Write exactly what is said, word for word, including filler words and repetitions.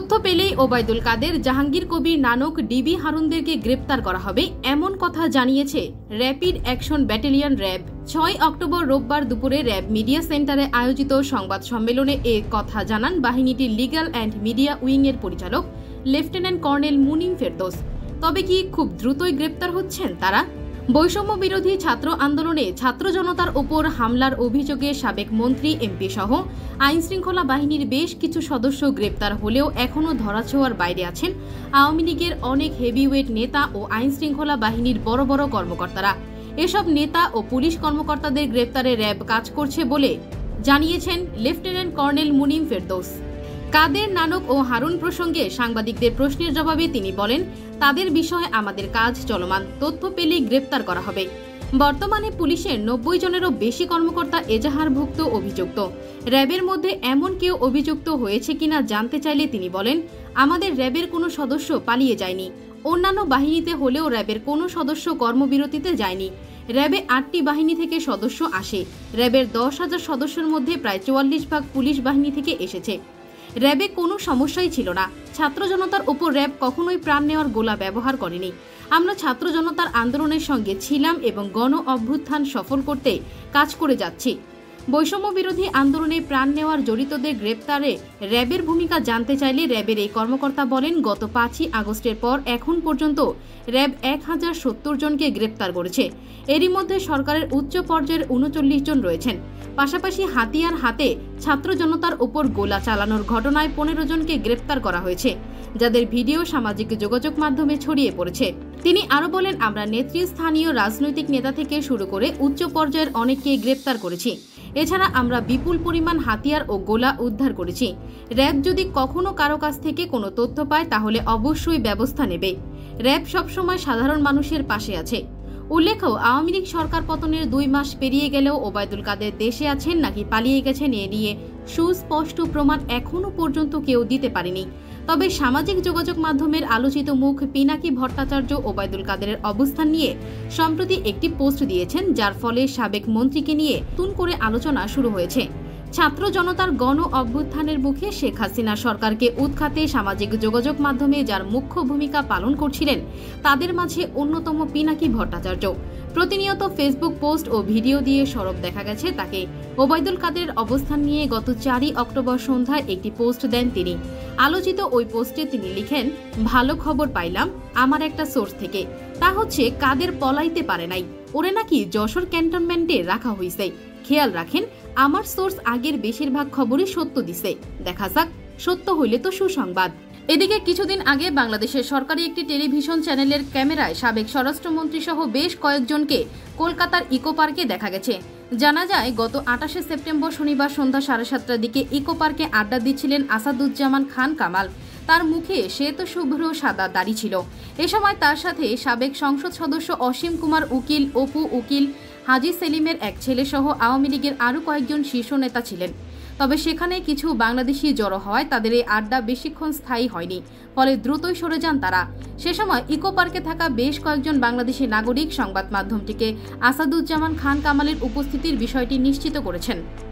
তথ্য পেলেই ওবায়দুল কাদের, জাহাঙ্গীর কবির নানক, ডিবি হারুনদেরকে গ্রেপ্তার করা হবে এমন কথা জানিয়েছে র্যাপিড অ্যাকশন ব্যাটালিয়ন র্যাব। ছয় অক্টোবর রোববার দুপুরে র্যাব মিডিয়া সেন্টারে আয়োজিত সংবাদ সম্মেলনে এ কথা জানান বাহিনীটির লিগ্যাল অ্যান্ড মিডিয়া উইংয়ের পরিচালক লেফটেন্যান্ট কর্নেল মুনিম ফেরদৌস। তবে কি খুব দ্রুতই গ্রেপ্তার হচ্ছেন তারা? বৈষম্য বিরোধী ছাত্র আন্দোলনে ছাত্র জনতার ওপর হামলার অভিযোগে সাবেক মন্ত্রী, এমপি সহ আইনশৃঙ্খলা বাহিনীর বেশ কিছু সদস্য গ্রেপ্তার হলেও এখনও ধরাছোঁয়ার বাইরে আছেন আওয়ামী লীগের অনেক হেভিওয়েট নেতা ও আইনশৃঙ্খলা বাহিনীর বড় বড় কর্মকর্তারা। এসব নেতা ও পুলিশ কর্মকর্তাদের গ্রেপ্তারে র্যাব কাজ করছে বলে জানিয়েছেন লেফটেন্যান্ট কর্নেল মুনিম ফেরদৌস। কাদের, নানক ও হারুন প্রসঙ্গে সাংবাদিকদের প্রশ্নের জবাবে তিনি বলেন, তাদের বিষয়ে আমাদের কাজ চলমান, তথ্য পেলেই গ্রেপ্তার করা হবে। বর্তমানে পুলিশের নব্বই জনেরও বেশি কর্মকর্তা এজাহারভুক্ত অভিযুক্ত। র্যাবের মধ্যে এমন কেউ অভিযুক্ত হয়েছে কিনা জানতে চাইলে তিনি বলেন, আমাদের র্যাবের কোনো সদস্য পালিয়ে যায়নি। অন্যান্য বাহিনীতে হলেও র্যাবের কোনো সদস্য কর্মবিরতিতে যায়নি। র্যাবে আটটি বাহিনী থেকে সদস্য আসে। র্যাবের দশ হাজার সদস্যের মধ্যে প্রায় চুয়াল্লিশ ভাগ পুলিশ বাহিনী থেকে এসেছে। র্যাবে কোনো সমস্যাই ছিল না। ছাত্র জনতার ওপর র্যাব কখনোই প্রাণ নেওয়ার গোলা ব্যবহার করেনি। আমরা ছাত্র জনতার আন্দোলনের সঙ্গে ছিলাম এবং গণ অভ্যুত্থান সফল করতে কাজ করে যাচ্ছি। বৈষম্য বিরোধী আন্দোলনে প্রাণ নেওয়ার জড়িতদের গ্রেপ্তারে র্যাবের ভূমিকা জানতে চাইলে র্যাবের এই কর্মকর্তা বলেন, গত পাঁচই আগস্টের পর এখন পর্যন্ত র্যাব এক হাজার সত্তর জনকে গ্রেপ্তার করেছে। এরই মধ্যে সরকারের উচ্চ পর্যায়ের উনচল্লিশ জন রয়েছেন। পাশাপাশি হাতিয়ার হাতে ছাত্র জনতার ওপর গোলা চালানোর ঘটনায় পনেরো জনকে গ্রেপ্তার করা হয়েছে, যাদের ভিডিও সামাজিক যোগাযোগ মাধ্যমে ছড়িয়ে পড়েছে। তিনি আরও বলেন, আমরা নেতৃস্থানীয় রাজনৈতিক নেতা থেকে শুরু করে উচ্চ পর্যায়ের অনেককে গ্রেপ্তার করেছি। এছাড়া আমরা বিপুল পরিমাণ হাতিয়ার ও গোলা উদ্ধার করেছি। র্যাব যদি কখনো কারো কাছ থেকে কোনো তথ্য পায় তাহলে অবশ্যই ব্যবস্থা নেবে। র্যাব সবসময় সাধারণ মানুষের পাশে আছে। উল্লেখ্য, আওয়ামী লীগ সরকার পতনের দুই মাস পেরিয়ে গেলেও ওবায়দুল কাদের দেশে আছেন নাকি পালিয়ে গেছেন এ নিয়ে সুস্পষ্ট প্রমাণ এখনও পর্যন্ত কেউ দিতে পারেনি। তবে সামাজিক যোগাযোগ মাধ্যমের আলোচিত মুখ পিনাকি ভট্টাচার্য ওবায়দুল কাদেরের অবস্থান নিয়ে সম্প্রতি একটি পোস্ট দিয়েছেন, যার ফলে সাবেক মন্ত্রীকে নিয়ে নতুন করে আলোচনা শুরু হয়েছে। ছাত্র জনতার গণ অভ্যুত্থানের মুখে শেখ হাসিনা সরকারকে উৎখাতে সামাজিক যোগাযোগ মাধ্যমে যার মুখ্য ভূমিকা পালন করছিলেন তাদের মাঝে অন্যতম পিনাকি ভট্টাচার্য। প্রতিনিয়ত ফেসবুক পোস্ট ও ভিডিও দিয়ে সরব দেখা গেছে তাকে। ওবায়দুল কাদেরের অবস্থান নিয়ে গত চারই অক্টোবর সন্ধ্যায় একটি পোস্ট দেন তিনি। আলোচিত ওই পোস্টে তিনি লিখেন, ভালো খবর পাইলাম আমার একটা সোর্স থেকে, তা হচ্ছে কাদের পলাইতে পারে নাই, ওরে নাকি যশোর ক্যান্টনমেন্টে রাখা হয়েছে। খেয়াল রাখেন, আমার সোর্স আগের বেশিরভাগ খবরই সত্য দিছে, দেখা যাক সত্য হইলে তো সুসংবাদ। এদিকে কিছুদিন আগে বাংলাদেশের সরকারি একটি টেলিভিশন চ্যানেলের ক্যামেরায় সাবেক স্বরাষ্ট্রমন্ত্রী সহ বেশ কয়েকজনকে কলকাতার ইকো পার্কে দেখা গেছে। জানা যায়, গত আটাশে সেপ্টেম্বর শনিবার সন্ধ্যা সাড়ে সাতটার দিকে ইকো পার্কে আড্ডা দিচ্ছিলেন আসাদুজ্জামান খান কামাল। তার মুখে শ্বেত শুভ্র সাদা দাড়ি ছিল। এ সময় তার সাথে সাবেক সংসদ সদস্য অসীম কুমার উকিল, অপু উকিল, হাজি সেলিমের এক ছেলে সহ আওয়ামী লীগের আরও কয়েকজন শীর্ষ নেতা ছিলেন। তবে সেখানে কিছু বাংলাদেশি জড়ো হওয়ায় তাদের এই আড্ডা বেশিক্ষণ স্থায়ী হয়নি, ফলে দ্রুতই সরে যান তারা। সে সময় ইকো পার্কে থাকা বেশ কয়েকজন বাংলাদেশি নাগরিক সংবাদ মাধ্যমটিকে আসাদুজ্জামান খান কামালের উপস্থিতির বিষয়টি নিশ্চিত করেছেন।